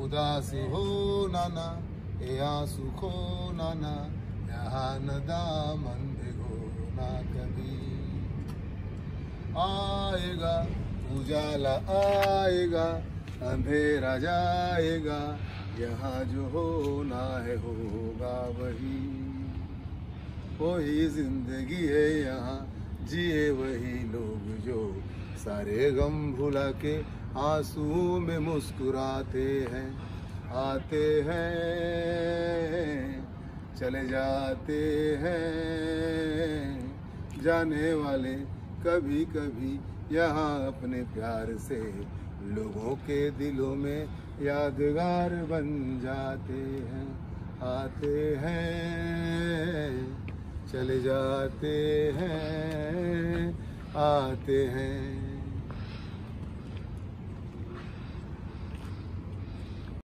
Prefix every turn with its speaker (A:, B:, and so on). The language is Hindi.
A: उदासी हो नाना, ये आंसू खो नाना, यहाँ न दामन भिगो ना कभी। आएगा उजाला आएगा, अंधेरा जाएगा, यहाँ जो होना है होगा वही। वही जिंदगी है यहाँ, जिए वही लोग जो सारे गम भुला के आंसू में मुस्कुराते हैं। आते हैं चले जाते हैं, जाने वाले कभी कभी यहाँ अपने प्यार से लोगों के दिलों में यादगार बन जाते हैं। आते हैं चले जाते हैं, आते हैं